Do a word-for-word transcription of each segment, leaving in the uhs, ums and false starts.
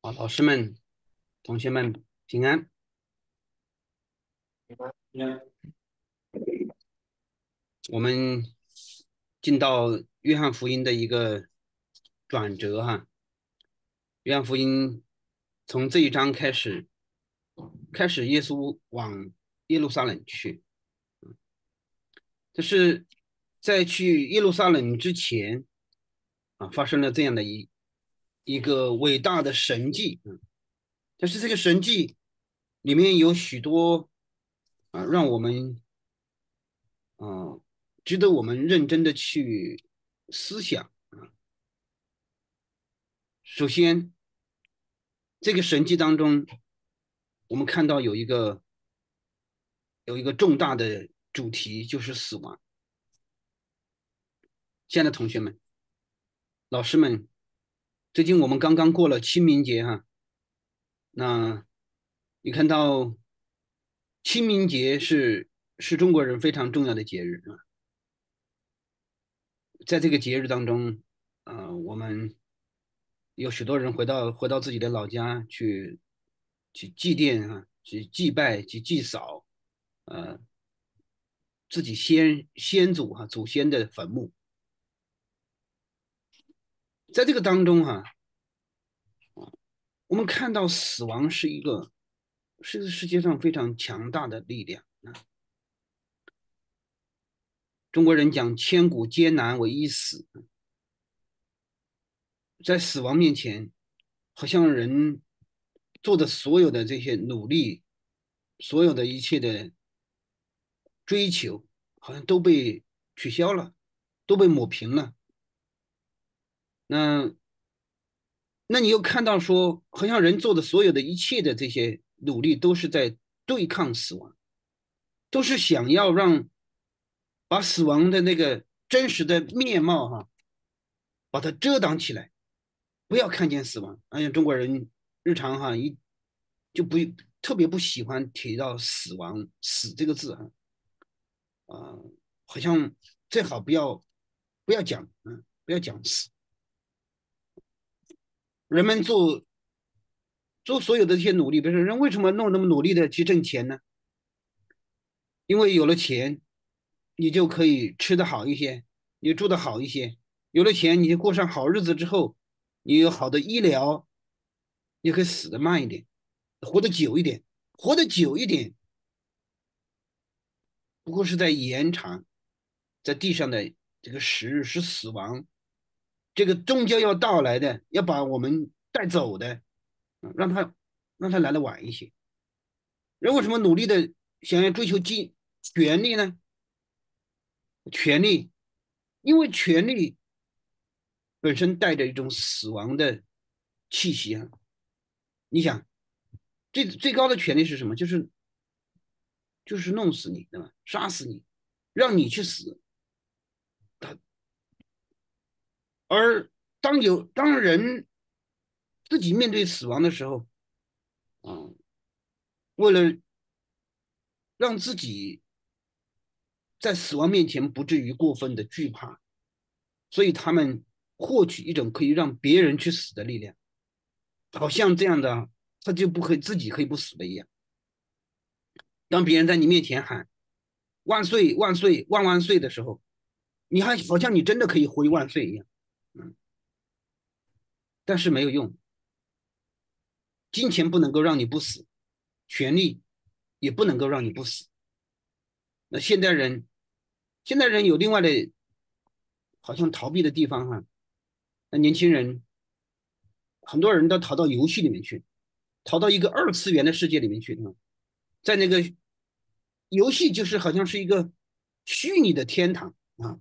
好，老师们、同学们平安。我们进到约翰福音的一个转折哈。约翰福音从这一章开始，开始耶稣往耶路撒冷去。就是在去耶路撒冷之前啊，发生了这样的一一个伟大的神迹。嗯，但是这个神迹里面有许多啊，让我们啊，值得我们认真的去思想。首先，这个神迹当中，我们看到有一个有一个重大的主题，就是死亡。亲爱的同学们、老师们，最近我们刚刚过了清明节哈。那你看到清明节是是中国人非常重要的节日啊。在这个节日当中，呃，我们有许多人回到回到自己的老家去去祭奠啊，去祭拜，去祭扫，呃，自己先先祖哈、祖先的坟墓。在这个当中哈、我们看到死亡是一个是世界上非常强大的力量啊。中国人讲千古艰难为一死，在死亡面前，好像人做的所有的这些努力，所有的一切的追求，好像都被取消了，都被抹平了。那那你又看到说，好像人做的所有的一切的这些努力，都是在对抗死亡，都是想要让把死亡的那个真实的面貌哈，把它遮挡起来，不要看见死亡。而且中国人日常哈一就不特别不喜欢提到死亡死这个字啊。啊、呃好像最好不要不要讲，嗯，不要讲死。人们做做所有的这些努力，比如说人为什么弄那么努力的去挣钱呢？因为有了钱，你就可以吃得好一些，你住得好一些。有了钱，你就过上好日子之后，你有好的医疗，你可以死得慢一点，活得久一点。活得久一点，不过是在延长在地上的这个时日，是死亡这个终究要到来的，要把我们带走的，让他让他来的晚一些。人为什么努力的想要追求金权利呢？权利，因为权利本身带着一种死亡的气息啊。你想，最最高的权利是什么？就是就是弄死你，对吧？杀死你，让你去死。而当有当人自己面对死亡的时候，啊，为了让自己在死亡面前不至于过分的惧怕，所以他们获取一种可以让别人去死的力量，好像这样的他就不可以自己可以不死的一样。当别人在你面前喊万岁万岁万万岁的时候，你还好像你真的可以回万岁一样。嗯，但是没有用，金钱不能够让你不死，权力也不能够让你不死。那现代人，现代人有另外的好像逃避的地方哈。那年轻人很多人都逃到游戏里面去，逃到一个二次元的世界里面去。在那个游戏就是好像是一个虚拟的天堂啊。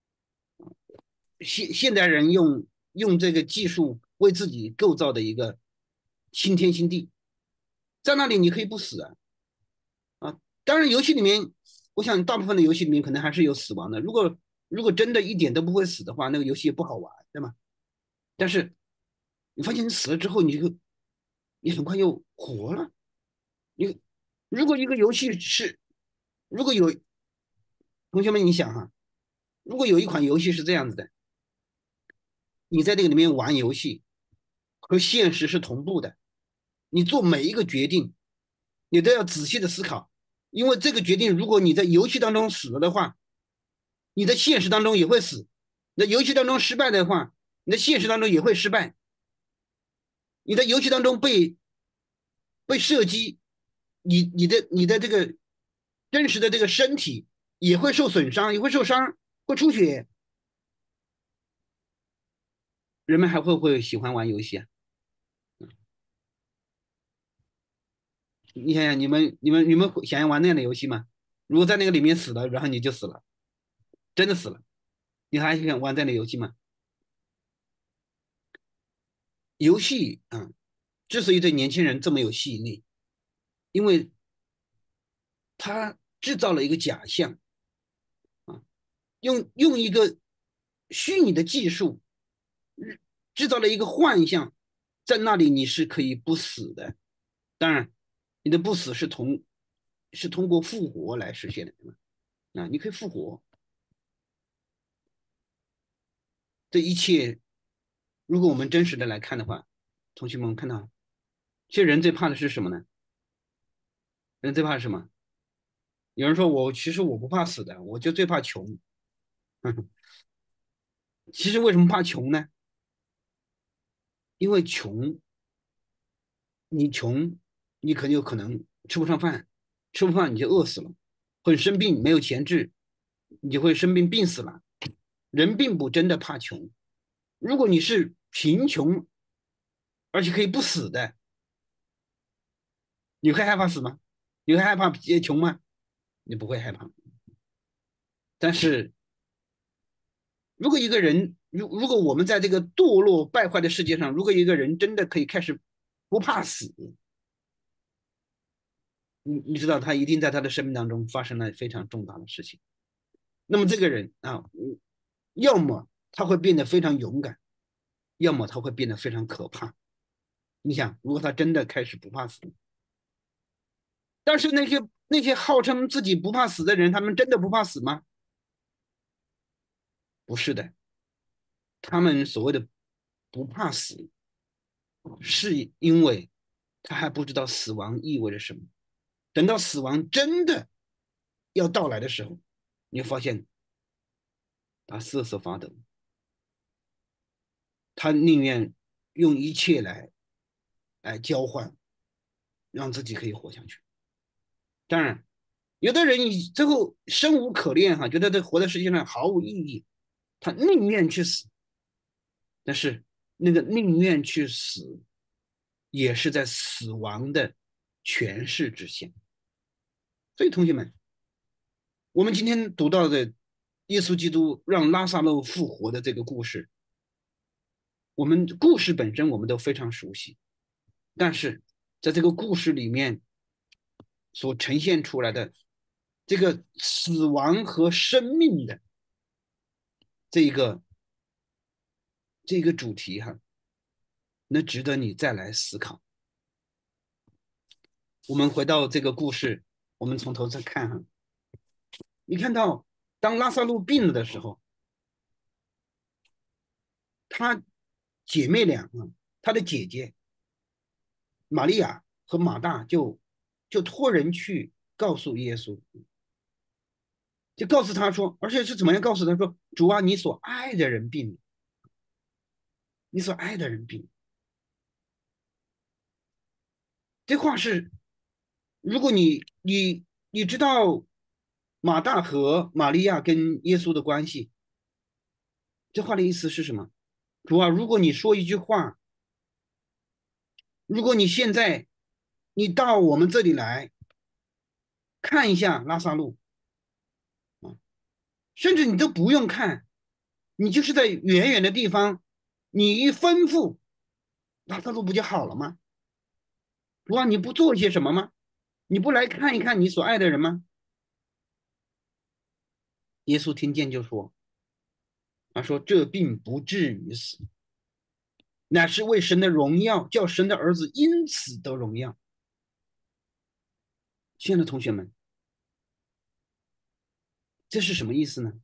现现代人用用这个技术为自己构造的一个新天新地，在那里你可以不死啊。啊，当然游戏里面，我想大部分的游戏里面可能还是有死亡的。如果如果真的一点都不会死的话，那个游戏也不好玩，对吗？但是你发现你死了之后，你就你很快又活了。你如果一个游戏是，如果有同学们，你想哈，如果有一款游戏是这样子的，你在这个里面玩游戏， 和现实是同步的。你做每一个决定，你都要仔细的思考，因为这个决定，如果你在游戏当中死了的话，你在现实当中也会死；你在游戏当中失败的话，你在现实当中也会失败。你在游戏当中被被射击，你你的你的这个真实的这个身体也会受损伤，也会受伤，会出血。人们还会不会喜欢玩游戏啊？你想想，你们你们你们想要玩那样的游戏吗？如果在那个里面死了，然后你就死了，真的死了，你还想玩这样的游戏吗？游戏啊，之所以对年轻人这么有吸引力，因为它制造了一个假象啊，用用一个虚拟的技术制造了一个幻象，在那里你是可以不死的。当然，你的不死是通是通过复活来实现的，对吧？啊，你可以复活。这一切，如果我们真实的来看的话，同学们看到，其实人最怕的是什么呢？人最怕是什么？有人说我其实我不怕死的，我就最怕穷。其实为什么怕穷呢？因为穷，你穷，你可能有可能吃不上饭，吃不饭你就饿死了，会生病，没有钱治，你就会生病病死了。人并不真的怕穷，如果你是贫穷而且可以不死的，你会害怕死吗？你会害怕穷吗？你不会害怕。但是如果一个人，如如果我们在这个堕落败坏的世界上，如果一个人真的可以开始不怕死，你你知道他一定在他的生命当中发生了非常重大的事情。那么这个人啊，要么他会变得非常勇敢，要么他会变得非常可怕。你想，如果他真的开始不怕死，但是那些那些号称自己不怕死的人，他们真的不怕死吗？不是的，他们所谓的不怕死，是因为他还不知道死亡意味着什么。等到死亡真的要到来的时候，你会发现他瑟瑟发抖，他宁愿用一切来来交换，让自己可以活下去。当然，有的人你最后生无可恋哈，觉得这活在世界上毫无意义，他宁愿去死。但是那个宁愿去死，也是在死亡的权势之下。所以，同学们，我们今天读到的耶稣基督让拉萨路复活的这个故事，我们故事本身我们都非常熟悉，但是在这个故事里面所呈现出来的这个死亡和生命的这一个这个主题哈，那值得你再来思考。我们回到这个故事，我们从头再看哈，你看到当拉萨路病了的时候，她姐妹俩啊，她的姐姐玛利亚和马大就就托人去告诉耶稣，就告诉他说，而且是怎么样告诉他说，主啊，你所爱的人病了，你所爱的人病了。这话是，如果你你你知道马大和玛利亚跟耶稣的关系，这话的意思是什么？主啊，如果你说一句话，如果你现在你到我们这里来看一下拉萨路啊，甚至你都不用看，你就是在远远的地方，你一吩咐，拉萨路不就好了吗？主啊，你不做一些什么吗？你不来看一看你所爱的人吗？耶稣听见就说：“他说这并不至于死，乃是为神的荣耀，叫神的儿子因此得荣耀。”亲爱的同学们，这是什么意思呢？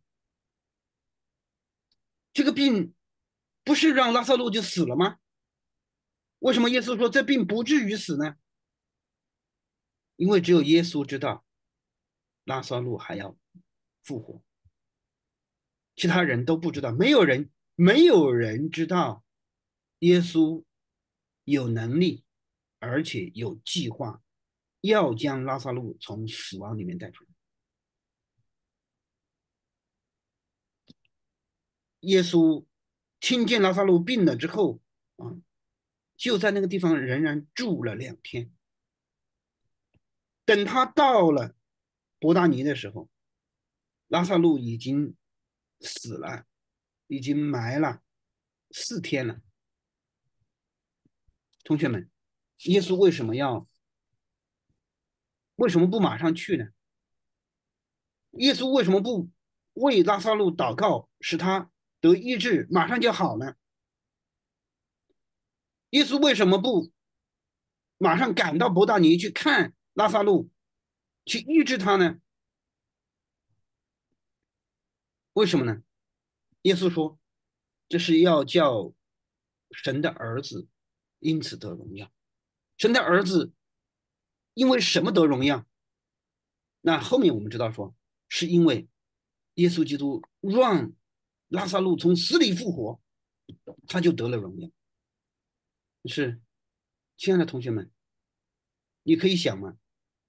这个病不是让拉萨路就死了吗？ 为什么耶稣说这病不至于死呢？因为只有耶稣知道拉萨路还要复活，其他人都不知道，没有人没有人知道耶稣有能力，而且有计划要将拉萨路从死亡里面带出来。耶稣听见拉萨路病了之后啊，就在那个地方仍然住了两天。等他到了伯大尼的时候，拉萨路已经死了，已经埋了四天了。同学们，耶稣为什么要为什么不马上去呢？耶稣为什么不为拉萨路祷告，使他得医治，马上就好呢？耶稣为什么不马上赶到伯大尼去看拉萨路，去医治他呢？为什么呢？耶稣说，这是要叫神的儿子因此得荣耀。神的儿子因为什么得荣耀？那后面我们知道说，是因为耶稣基督让拉萨路从死里复活，他就得了荣耀。是，亲爱的同学们，你可以想嘛，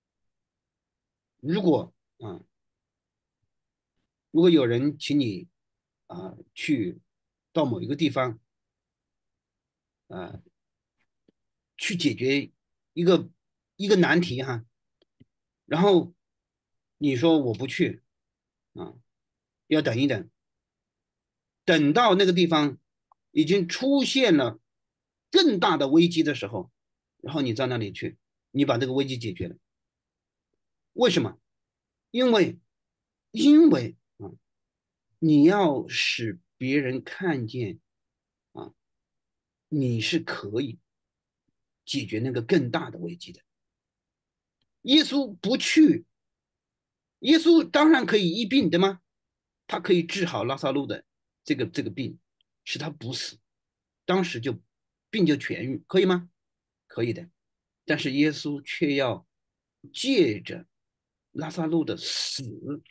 如果啊，如果有人请你啊去到某一个地方啊去解决一个一个难题哈，然后你说我不去啊，要等一等，等到那个地方已经出现了更大的危机的时候，然后你到那里去，你把这个危机解决了。为什么？因为因为啊，你要使别人看见啊，你是可以解决那个更大的危机的。耶稣不去，耶稣当然可以医病，对吗？他可以治好拉萨路的这个这个病，使他不死，当时就病就痊愈，可以吗？可以的。但是耶稣却要借着拉萨路的死，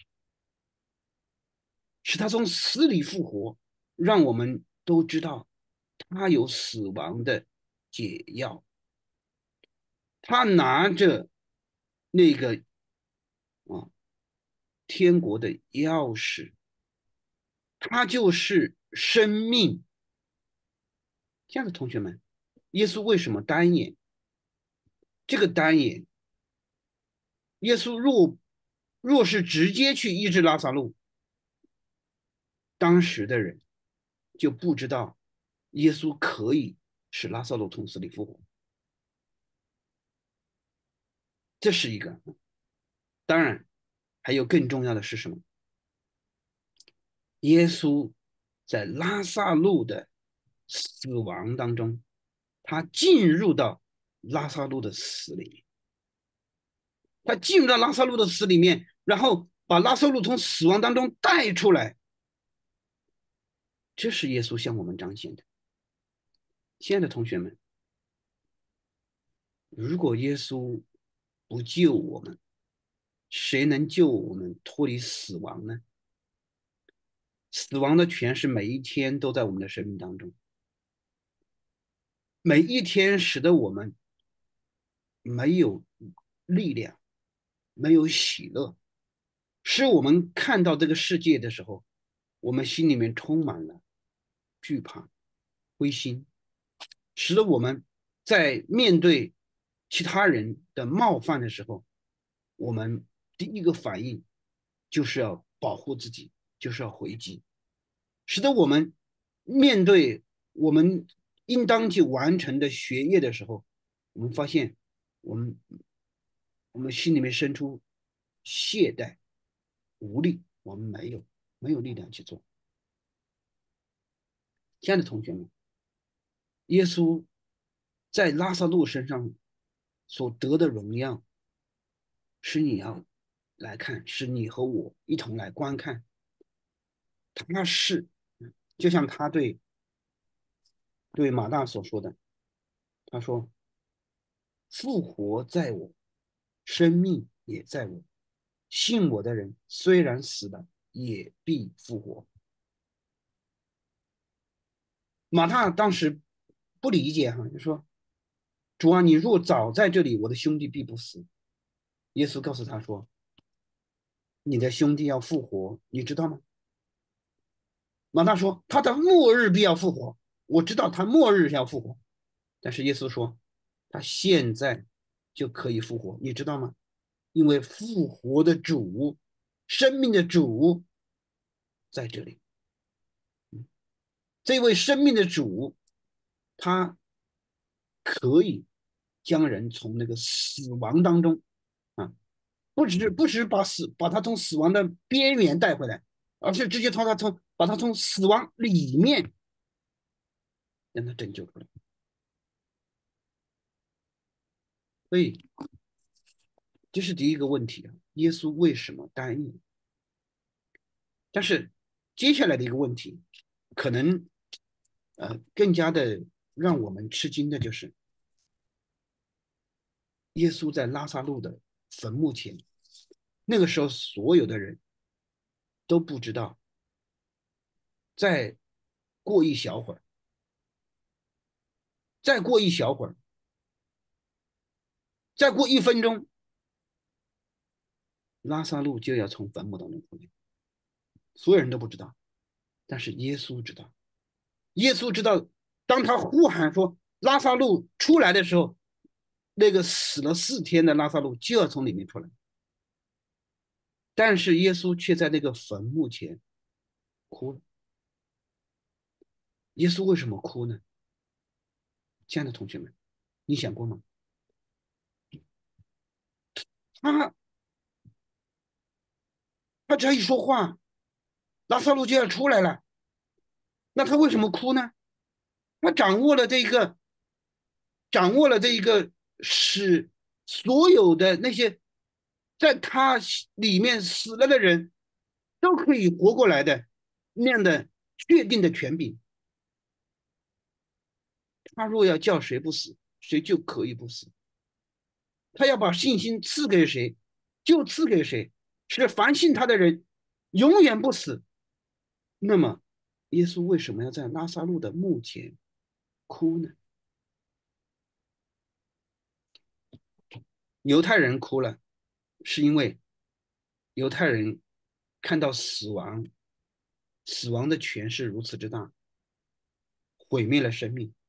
使他从死里复活，让我们都知道他有死亡的解药。他拿着那个啊天国的钥匙，他就是生命。亲爱的同学们，耶稣为什么单眼？这个单眼，耶稣若若是直接去医治拉萨路，当时的人就不知道耶稣可以使拉萨路从死里复活。这是一个。当然，还有更重要的是什么？耶稣在拉萨路的死亡当中，他进入到拉萨路的死里面，他进入到拉萨路的死里面，然后把拉萨路从死亡当中带出来。这是耶稣向我们彰显的。亲爱的同学们，如果耶稣不救我们，谁能救我们脱离死亡呢？死亡的权势每一天都在我们的生命当中，每一天使得我们没有力量，没有喜乐，使我们看到这个世界的时候，我们心里面充满了惧怕、灰心，使得我们在面对其他人的冒犯的时候，我们第一个反应就是要保护自己，就是要回击，使得我们面对我们应当去完成的学业的时候，我们发现我们我们心里面生出懈怠、无力，我们没有没有力量去做。亲爱的同学们，耶稣在拉萨路身上所得的荣耀，是你要来看，是你和我一同来观看。他是就像他对对马大所说的， 他说：复活在我，生命也在我。信我的人，虽然死了，也必复活。马大当时不理解哈，就说：主啊，你若早在这里，我的兄弟必不死。耶稣告诉他说：你的兄弟要复活，你知道吗？马大说：他的末日必要复活。我知道他末日要复活，但是耶稣说他现在就可以复活，你知道吗？因为复活的主，生命的主在这里。这位生命的主，他可以将人从那个死亡当中啊，不只是不只是把死把他从死亡的边缘带回来，而是直接从他从把他从死亡里面让他拯救出来。所以这是第一个问题啊，耶稣为什么答应？但是接下来的一个问题，可能呃更加的让我们吃惊的就是，耶稣在拉萨路的坟墓前，那个时候所有的人都不知道，再过一小会儿，再过一小会儿，再过一分钟，拉萨路就要从坟墓当中出来，所有人都不知道，但是耶稣知道。耶稣知道，当他呼喊说拉萨路出来的时候，那个死了四天的拉萨路就要从里面出来。但是耶稣却在那个坟墓前哭了。耶稣为什么哭呢？亲爱的同学们，你想过吗？他他只要一说话，拉萨路就要出来了，那他为什么哭呢？他掌握了这个，掌握了这一个使所有的那些在他里面死了的人都可以活过来的那样的确定的权柄。他若要叫谁不死，谁就可以不死。他要把信心赐给谁，就赐给谁，使凡信他的人永远不死。那么，耶稣为什么要在拉萨路的墓前哭呢？犹太人哭了，是因为犹太人看到死亡，死亡的权势如此之大，毁灭了生命。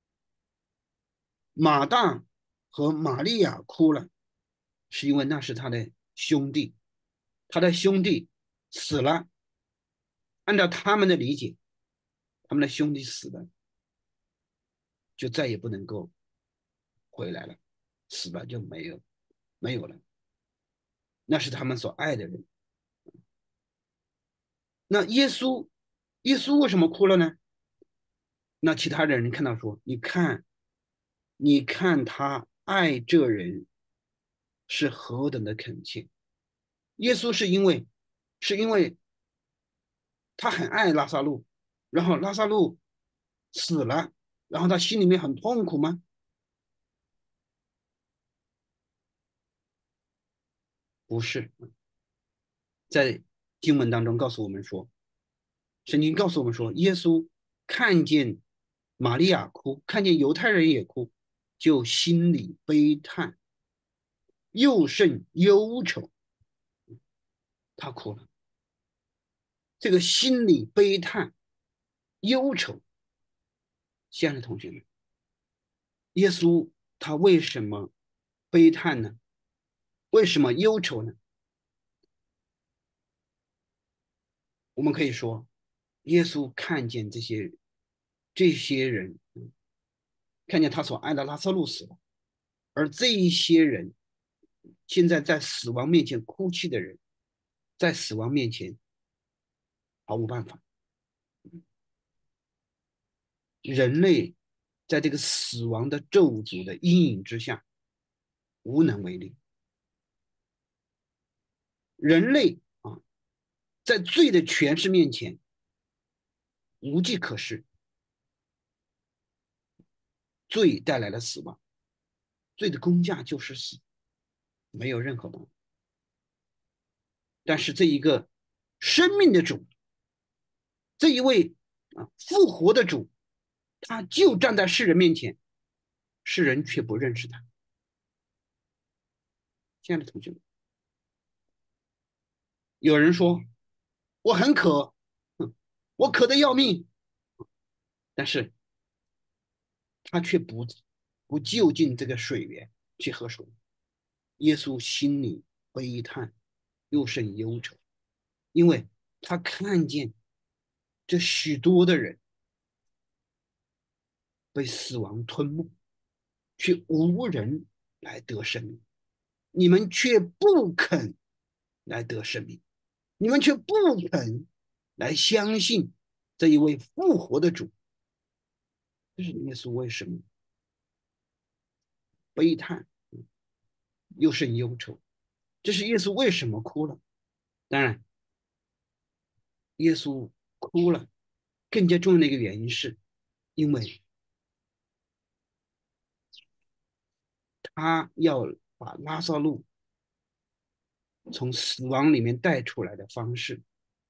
马大和玛利亚哭了，是因为那是他的兄弟，他的兄弟死了。按照他们的理解，他们的兄弟死了，就再也不能够回来了，死了就没有没有了。那是他们所爱的人。那耶稣，耶稣为什么哭了呢？那其他的人看到说：你看，你看他爱这人是何等的恳切。耶稣是因为，是因为他很爱拉萨路，然后拉萨路死了，然后他心里面很痛苦吗？不是，在经文当中告诉我们说，圣经告诉我们说，耶稣看见玛利亚哭，看见犹太人也哭，就心里悲叹，又甚忧愁。他哭了，这个心里悲叹、忧愁。亲爱的同学们，耶稣他为什么悲叹呢？为什么忧愁呢？我们可以说，耶稣看见这些这些人，看见他所爱的拉萨路死了，而这一些人现在在死亡面前哭泣的人，在死亡面前毫无办法。人类在这个死亡的咒诅的阴影之下，无能为力。人类啊，在罪的权势面前无计可施。 罪带来了死亡，罪的工价就是死，没有任何办法。但是这一个生命的主，这一位啊复活的主，他就站在世人面前，世人却不认识他。亲爱的同学们，有人说我很渴，我渴的要命，但是他却不不就近这个水源去喝水。耶稣心里悲叹，又甚忧愁，因为他看见这许多的人被死亡吞没，却无人来得生命。你们却不肯来得生命，你们却不肯来相信这一位复活的主。这是耶稣为什么悲叹，又甚忧愁？这是耶稣为什么哭了？当然，耶稣哭了，更加重要的一个原因是，因为他要把拉萨路从死亡里面带出来的方式，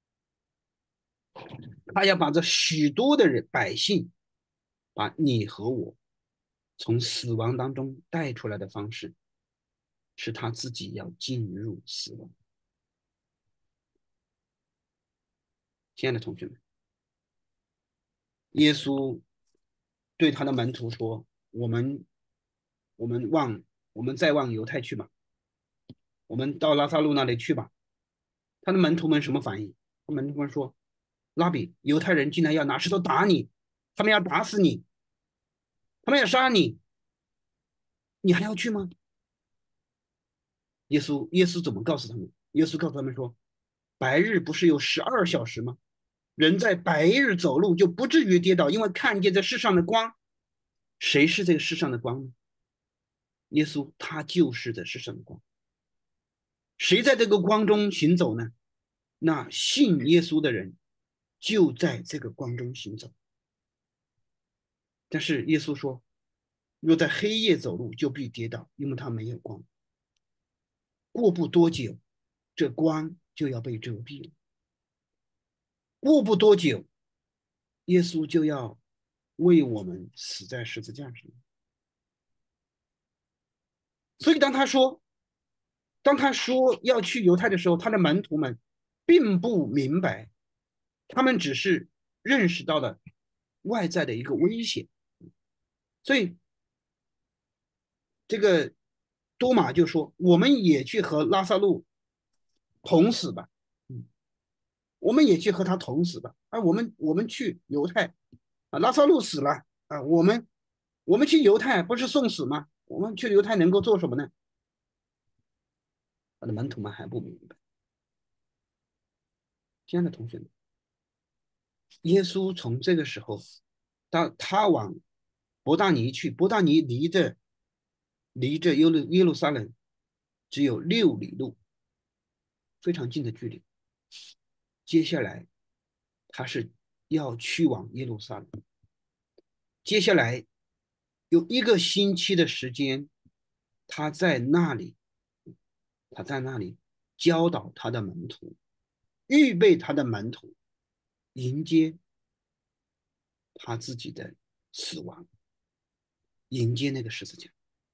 他要把这许多的人百姓，把你和我从死亡当中带出来的方式，是他自己要进入死亡。亲爱的同学们，耶稣对他的门徒说：“我们，我们往，我们再往犹太去吧，我们到拉萨路那里去吧。”他的门徒们什么反应？他门徒们说：“拉比，犹太人进来要拿石头打你，他们要打死你，他们要杀你，你还要去吗？”耶稣，耶稣怎么告诉他们？耶稣告诉他们说：“白日不是有十二小时吗？人在白日走路就不至于跌倒，因为看见这世上的光。谁是这个世上的光呢？耶稣，他就是这世上的光。谁在这个光中行走呢？那信耶稣的人就在这个光中行走。但是耶稣说，若在黑夜走路，就必跌倒，因为他没有光。过不多久，这光就要被遮蔽了。过不多久，耶稣就要为我们死在十字架上。所以当他说，当他说要去犹太的时候，他的门徒们并不明白，他们只是认识到了外在的一个危险。所以这个多马就说：“我们也去和拉萨路同死吧，嗯，我们也去和他同死吧。啊，我们我们去犹太，啊，拉萨路死了啊，我们我们去犹太不是送死吗？我们去犹太能够做什么呢？”他的门徒们还不明白。亲爱的同学们，耶稣从这个时候，当他往伯大尼去，伯大尼离着离着耶路耶路撒冷只有六里路，非常近的距离。接下来他是要去往耶路撒冷，接下来有一个星期的时间，他在那里，他在那里教导他的门徒，预备他的门徒迎接他自己的死亡，迎接那个十字架。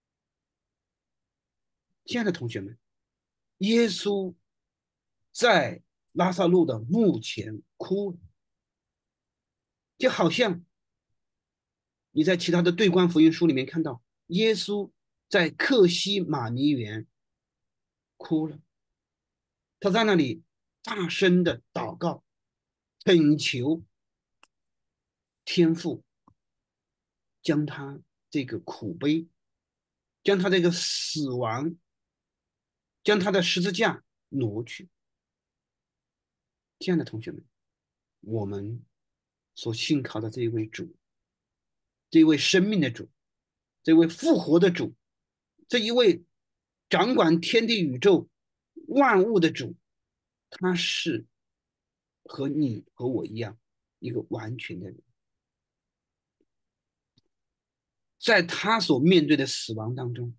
亲爱的同学们，耶稣在拉萨路的墓前哭，就好像你在其他的对观福音书里面看到，耶稣在克西马尼园哭了，他在那里大声的祷告，恳求天父将他这个苦悲，将他这个死亡，将他的十字架挪去。亲爱的同学们，我们所信靠的这一位主，这一位生命的主，这位复活的主，这一位掌管天地宇宙万物的主，他是和你和我一样一个完全的人。 在他所面对的死亡当中，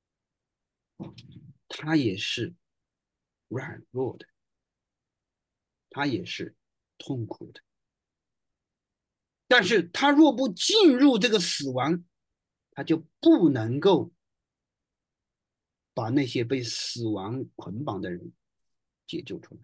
他也是软弱的，他也是痛苦的。但是他若不进入这个死亡，他就不能够把那些被死亡捆绑的人解救出来。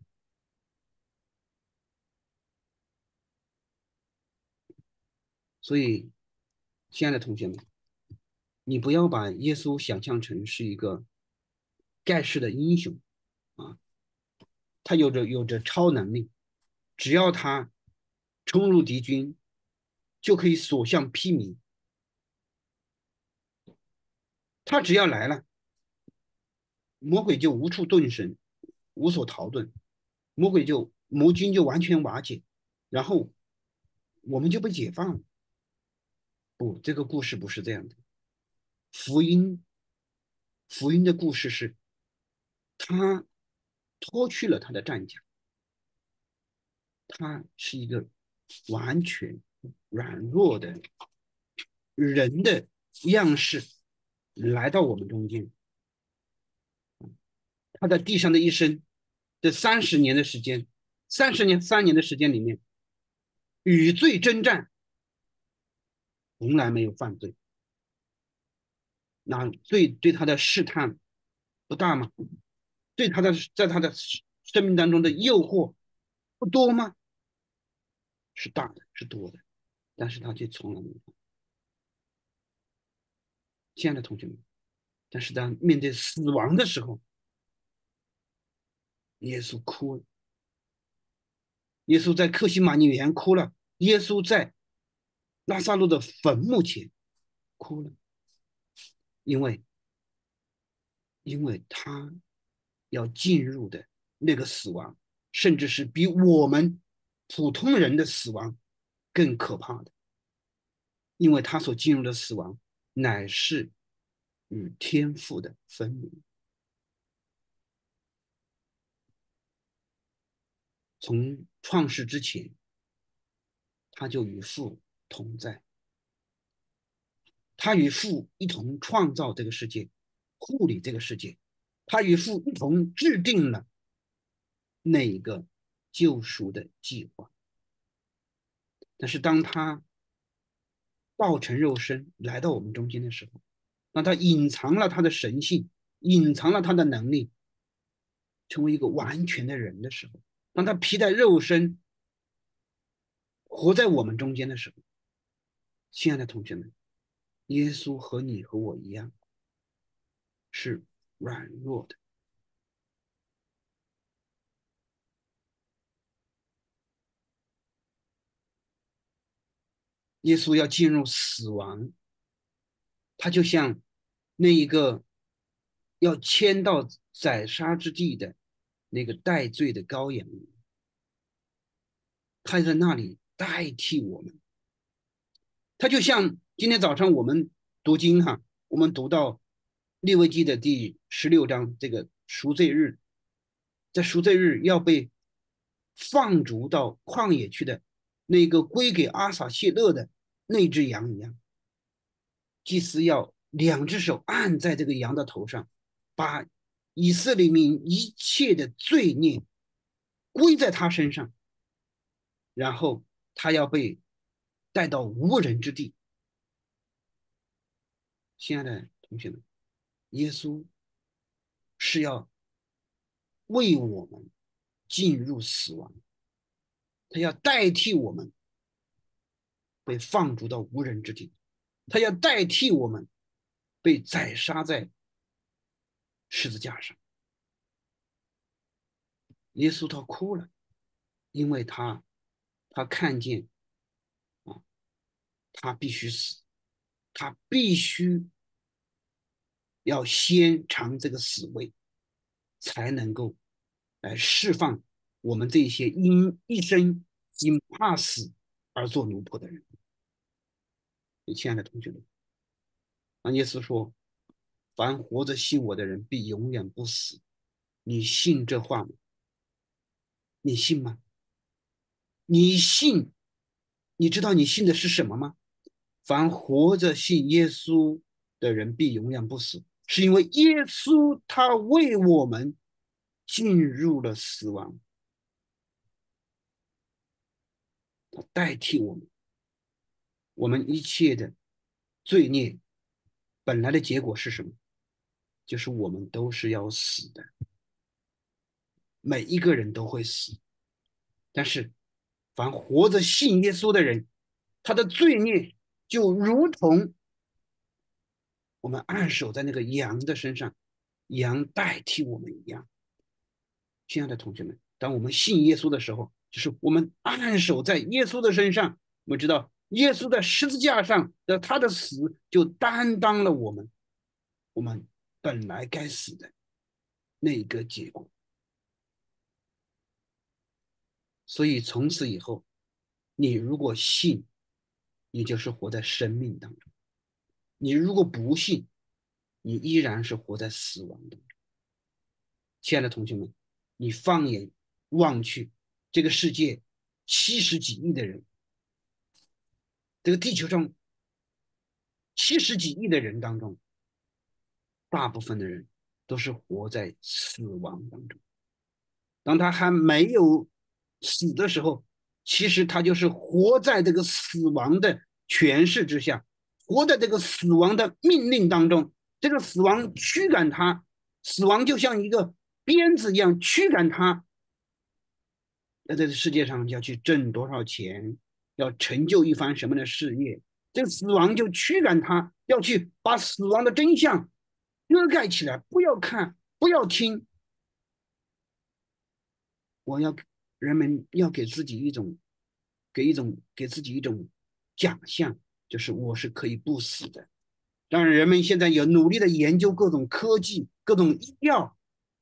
所以，亲爱的同学们，你不要把耶稣想象成是一个盖世的英雄啊，他有着有着超能力，只要他冲入敌军，就可以所向披靡。他只要来了，魔鬼就无处遁身，无所逃遁，魔鬼就魔军就完全瓦解，然后我们就被解放了。不，这个故事不是这样的。福音，福音的故事是，他脱去了他的战甲，他是一个完全软弱的人的样式来到我们中间。他在地上的一生，这三十年的时间，三十年三年的时间里面，与罪征战，从来没有犯罪。那罪对他的试探不大吗？对他的在他的生命当中的诱惑不多吗？是大的，是多的，但是他却从来没有。亲爱的同学们，但是当面对死亡的时候，耶稣哭了。耶稣在克西马尼园哭了，耶稣在拉萨路的坟墓前哭了，因为因为他要进入的那个死亡，甚至是比我们普通人的死亡更可怕的，因为他所进入的死亡乃是与天父的分离。从创世之前，他就与父同在，他与父一同创造这个世界，护理这个世界，他与父一同制定了那一个救赎的计划。但是当他道成肉身来到我们中间的时候，当他隐藏了他的神性，隐藏了他的能力，成为一个完全的人的时候，当他披戴肉身活在我们中间的时候，亲爱的同学们，耶稣和你和我一样是软弱的。耶稣要进入死亡，他就像那一个要迁到宰杀之地的那个代罪的羔羊，他在那里代替我们。他就像今天早上我们读经哈，我们读到利未记的第十六章，这个赎罪日，在赎罪日要被放逐到旷野去的那个归给阿撒谢勒的那只羊一样，祭司要两只手按在这个羊的头上，把以色列民一切的罪孽归在他身上，然后他要被带到无人之地。亲爱的同学们，耶稣是要为我们进入死亡，他要代替我们被放逐到无人之地，他要代替我们被宰杀在十字架上。耶稣他哭了，因为他他看见啊，他必须死，他必须要先尝这个死味，才能够来释放我们这些因一生因怕死而做奴仆的人。亲爱的同学们，那耶稣说：凡活着信我的人，必永远不死。你信这话吗？你信吗？你信？你知道你信的是什么吗？ 凡活着信耶稣的人必永远不死，是因为耶稣他为我们进入了死亡，他代替我们，我们一切的罪孽本来的结果是什么？就是我们都是要死的，每一个人都会死。但是凡活着信耶稣的人，他的罪孽就如同我们按手在那个羊的身上，羊代替我们一样。亲爱的同学们，当我们信耶稣的时候，就是我们按手在耶稣的身上，我们知道耶稣在十字架上的他的死就担当了我们我们本来该死的那个结果。所以从此以后，你如果信，你就是活在生命当中；你如果不信，你依然是活在死亡当中。亲爱的同学们，你放眼望去，这个世界七十几亿的人，这个地球上七十几亿的人当中，大部分的人都是活在死亡当中。当他还没有死的时候，其实他就是活在这个死亡的权势之下，活在这个死亡的命令当中。这个死亡驱赶他，死亡就像一个鞭子一样驱赶他，在这个世界上要去挣多少钱，要成就一番什么的事业，这个死亡就驱赶他，要去把死亡的真相遮盖起来，不要看，不要听。我要人们要给自己一种，给一种给自己一种假象，就是我是可以不死的。当然，人们现在有努力的研究各种科技、各种医药。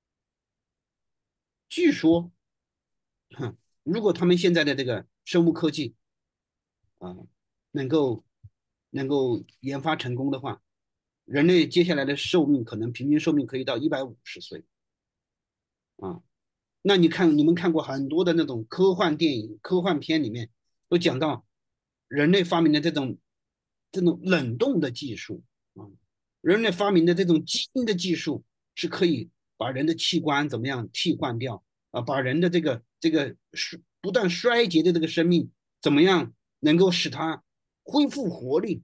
据说，哼，如果他们现在的这个生物科技啊、呃，能够能够研发成功的话，人类接下来的寿命可能平均寿命可以到一百五十岁啊。那你看，你们看过很多的那种科幻电影、科幻片里面，都讲到人类发明的这种这种冷冻的技术啊，人类发明的这种基因的技术是可以把人的器官怎么样替换掉啊，把人的这个这个不断衰竭的这个生命怎么样能够使它恢复活力。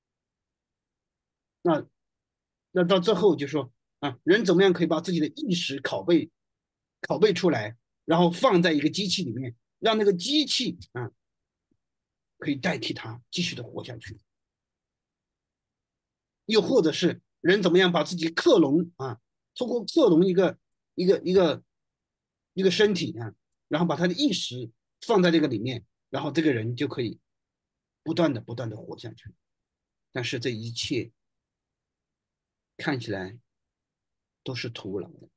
那那到最后就说啊，人怎么样可以把自己的意识拷贝拷贝出来，然后放在一个机器里面，让那个机器啊可以代替它继续的活下去。又或者是人怎么样把自己克隆啊，通过克隆一个一个一个一个身体啊，然后把他的意识放在这个里面，然后这个人就可以不断的不断的活下去。但是这一切看起来都是徒劳的，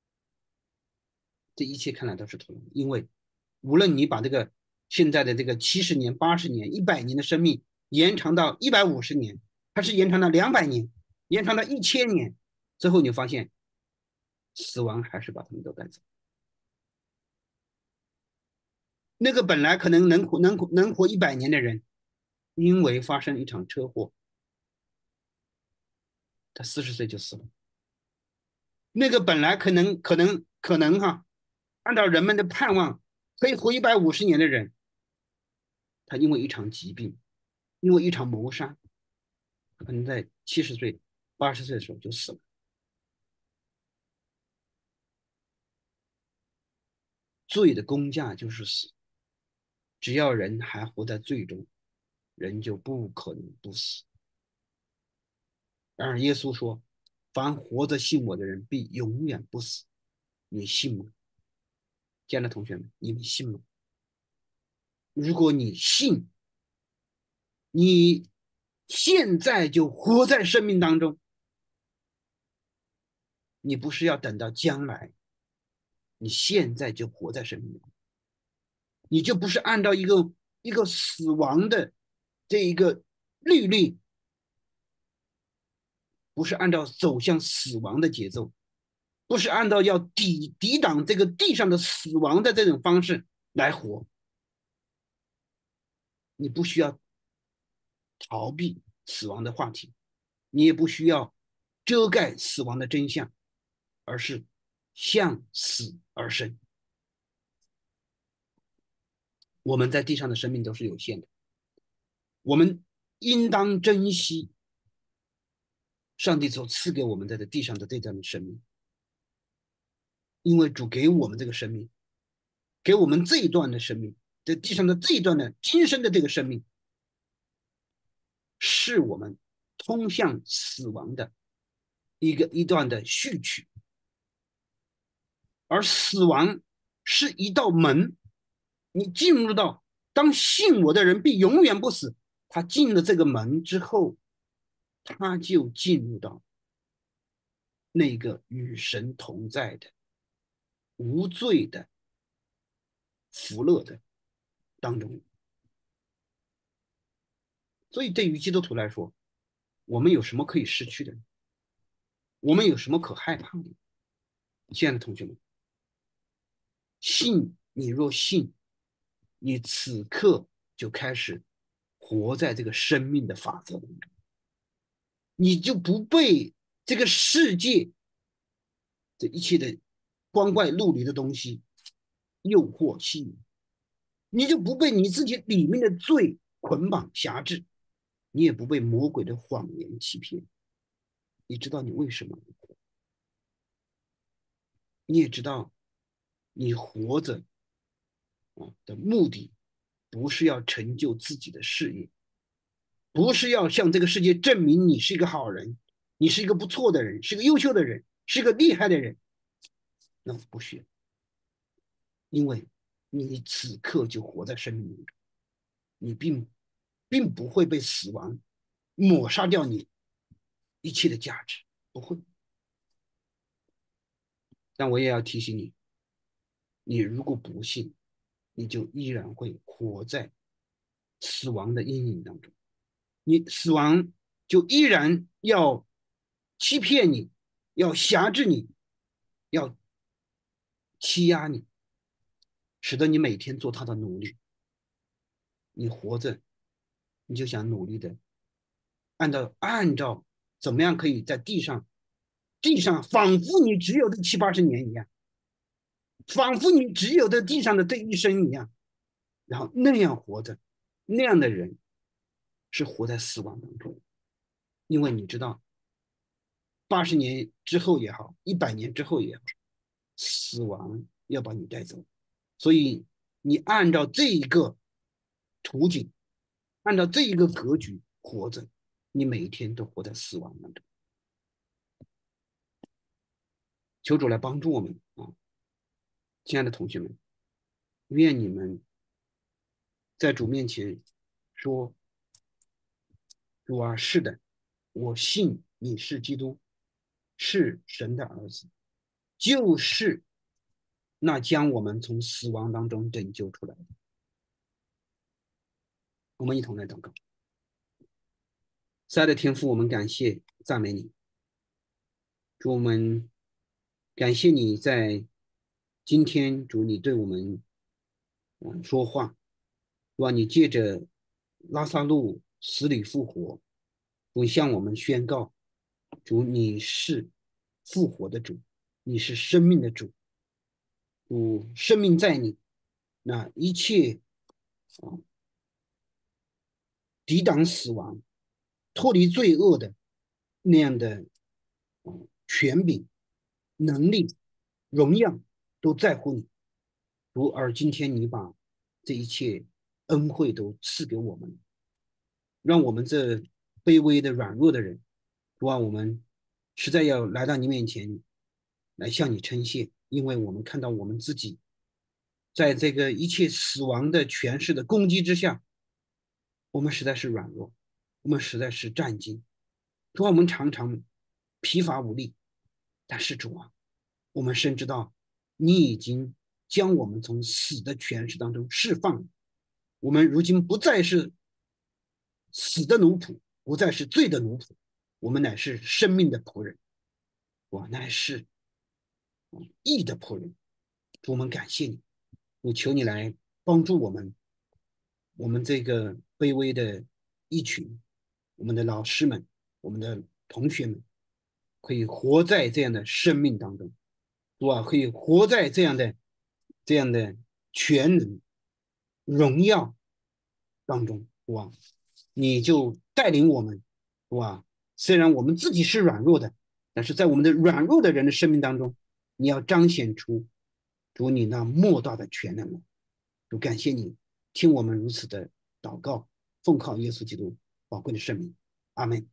这一切看来都是徒劳的，因为无论你把这个现在的这个七十年、八十年、一百年的生命延长到一百五十年，还是延长到两百年，延长到一千年，最后你发现死亡还是把他们都带走。那个本来可能能活能能活一百年的人，因为发生一场车祸，他四十岁就死了。那个本来可能可能可能哈，按照人们的盼望可以活一百五十年的人，他因为一场疾病，因为一场谋杀，可能在七十岁、八十岁的时候就死了。罪的工价就是死，只要人还活在罪中，人就不可能不死。然而耶稣说：“凡活着信我的人，必永远不死。”你信吗？亲爱的同学们，你们信吗？如果你信，你现在就活在生命当中，你不是要等到将来，你现在就活在生命当中，你就不是按照一个一个死亡的这一个律例，不是按照走向死亡的节奏，不是按照要抵抵挡这个地上的死亡的这种方式来活。你不需要逃避死亡的话题，你也不需要遮盖死亡的真相，而是向死而生。我们在地上的生命都是有限的，我们应当珍惜上帝所赐给我们在这地上的这段的生命，因为主给我们这个生命，给我们这一段的生命，在地上的这一段的今生的这个生命，是我们通向死亡的一个一段的序曲，而死亡是一道门，你进入到当信我的人必永远不死，他进了这个门之后，他就进入到那个与神同在的无罪的福乐的当中。所以对于基督徒来说，我们有什么可以失去的？我们有什么可害怕的？亲爱的同学们，信，你若信，你此刻就开始活在这个生命的法则当中，你就不被这个世界这一切的光怪陆离的东西诱惑吸引，你就不被你自己里面的罪捆绑辖制，你也不被魔鬼的谎言欺骗。你知道你为什么？你也知道你活着的目的不是要成就自己的事业，不是要向这个世界证明你是一个好人，你是一个不错的人，是个优秀的人，是个厉害的人。那不需要，因为你此刻就活在生命中，你并并不会被死亡抹杀掉你一切的价值，不会。但我也要提醒你，你如果不信，你就依然会活在死亡的阴影当中，你死亡就依然要欺骗你，要辖制你，要欺压你，使得你每天做他的奴隶。你活着，你就想努力的按照按照怎么样可以在地上，地上仿佛你只有这七八十年一样，仿佛你只有这地上的这一生一样，然后那样活着，那样的人是活在死亡当中，因为你知道，八十年之后也好，一百年之后也好，死亡要把你带走，所以你按照这一个途径，按照这一个格局活着，你每一天都活在死亡当中。求主来帮助我们啊，亲爱的同学们，愿你们在主面前说：“主啊，是的，我信你是基督，是神的儿子，就是那将我们从死亡当中拯救出来的。”我们一同来祷告。慈爱的天父，我们感谢赞美你，主，我们感谢你在今天，主你对我们嗯说话，主啊，你借着拉撒路死里复活，主向我们宣告，主你是复活的主，你是生命的主，主生命在你，那一切啊抵挡死亡、脱离罪恶的那样的嗯权柄、能力、荣耀都在乎你。如而今天你把这一切恩惠都赐给我们，让我们这卑微的、软弱的人，主啊，我们实在要来到你面前，来向你称谢，因为我们看到我们自己在这个一切死亡的权势的攻击之下，我们实在是软弱，我们实在是战惊，主啊，我们常常疲乏无力，但是主啊，我们深知道你已经将我们从死的权势当中释放了，我们如今不再是死的奴仆，不再是罪的奴仆，我们乃是生命的仆人，我乃是义的仆人。主，我们感谢你，我求你来帮助我们，我们这个卑微的一群， 我们的老师们、我们的同学们，可以活在这样的生命当中，主啊，可以活在这样的这样的全能荣耀当中，主啊，你就带领我们，主啊，虽然我们自己是软弱的，但是在我们的软弱的人的生命当中，你要彰显出主你那莫大的全能。主感谢你听我们如此的祷告，奉靠耶稣基督宝贵的圣名，阿门。